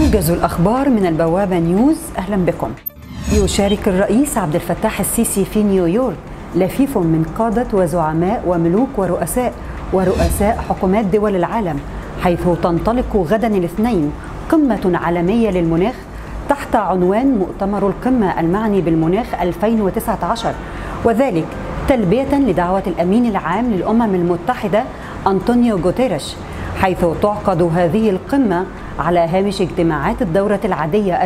موجز الأخبار من البوابة نيوز، أهلا بكم. يشارك الرئيس عبد الفتاح السيسي في نيويورك لفيف من قادة وزعماء وملوك ورؤساء حكومات دول العالم، حيث تنطلق غدا الاثنين قمة عالمية للمناخ تحت عنوان مؤتمر القمة المعني بالمناخ 2019، وذلك تلبية لدعوة الأمين العام للأمم المتحدة أنطونيو غوتيريش، حيث تعقد هذه القمة على هامش اجتماعات الدورة العادية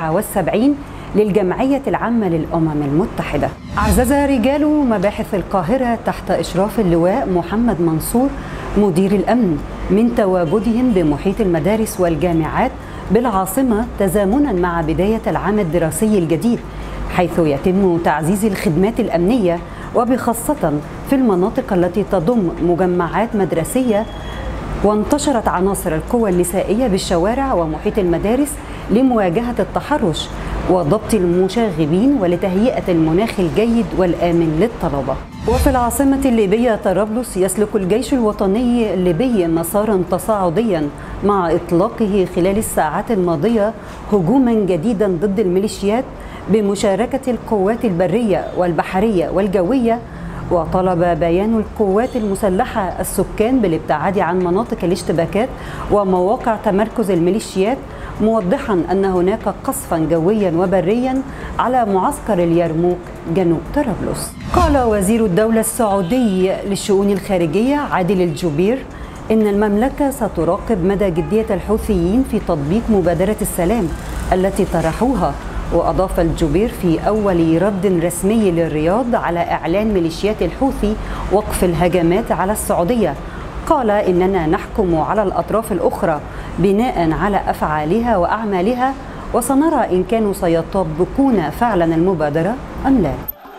74 للجمعية العامة للأمم المتحدة. عزز رجال مباحث القاهرة تحت إشراف اللواء محمد منصور مدير الأمن من تواجدهم بمحيط المدارس والجامعات بالعاصمة تزامنا مع بداية العام الدراسي الجديد، حيث يتم تعزيز الخدمات الأمنية وبخاصة في المناطق التي تضم مجمعات مدرسية. وانتشرت عناصر القوى النسائية بالشوارع ومحيط المدارس لمواجهة التحرش وضبط المشاغبين ولتهيئة المناخ الجيد والآمن للطلبة. وفي العاصمة الليبية طرابلس يسلك الجيش الوطني الليبي مسارا تصاعديا مع إطلاقه خلال الساعات الماضية هجوما جديدا ضد الميليشيات بمشاركة القوات البرية والبحرية والجوية. وطلب بيان القوات المسلحة السكان بالابتعاد عن مناطق الاشتباكات ومواقع تمركز الميليشيات، موضحا أن هناك قصفا جويا وبريا على معسكر اليرموك جنوب طرابلس. قال وزير الدولة السعودي للشؤون الخارجية عادل الجبير إن المملكة ستراقب مدى جدية الحوثيين في تطبيق مبادرة السلام التي طرحوها. وأضاف الجبير في أول رد رسمي للرياض على إعلان ميليشيات الحوثي وقف الهجمات على السعودية، قال إننا نحكم على الأطراف الأخرى بناء على أفعالها وأعمالها، وسنرى إن كانوا سيطبقون فعلا المبادرة أم لا.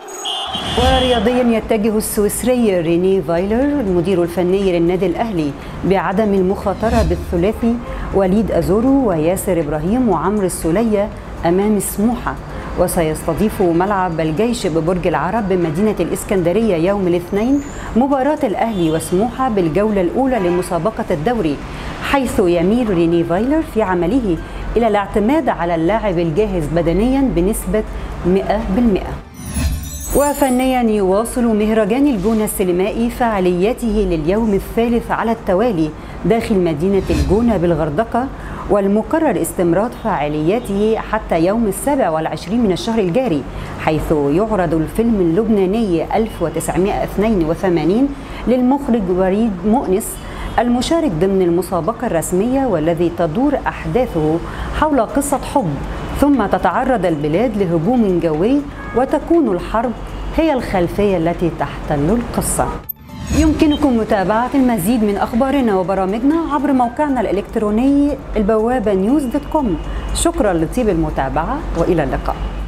ورياضيا يتجه السويسري ريني فايلر المدير الفني للنادي الأهلي بعدم المخاطرة بالثلاثي وليد أزورو وياسر إبراهيم وعمرو السولية أمام سموحة، وسيستضيف ملعب الجيش ببرج العرب بمدينة الإسكندرية يوم الاثنين مباراة الأهلي وسموحة بالجولة الأولى لمسابقة الدوري، حيث يميل ريني فايلر في عمله إلى الاعتماد على اللاعب الجاهز بدنيا بنسبة 100%. وفنيا يواصل مهرجان الجونة السينمائي فعالياته لليوم الثالث على التوالي داخل مدينة الجونة بالغردقة، والمقرر استمرار فعالياته حتى يوم 27 من الشهر الجاري، حيث يعرض الفيلم اللبناني 1982 للمخرج وليد مؤنس المشارك ضمن المسابقة الرسمية، والذي تدور أحداثه حول قصة حب ثم تتعرض البلاد لهجوم جوي وتكون الحرب هي الخلفية التي تحتل القصة. يمكنكم متابعة المزيد من أخبارنا وبرامجنا عبر موقعنا الإلكتروني البوابة news.com. شكرا لطيب المتابعة وإلى اللقاء.